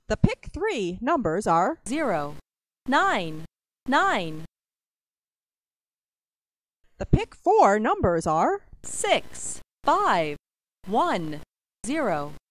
The pick 3 numbers are 0, 9, 9. The pick 4 numbers are 6, 5, 1, 0.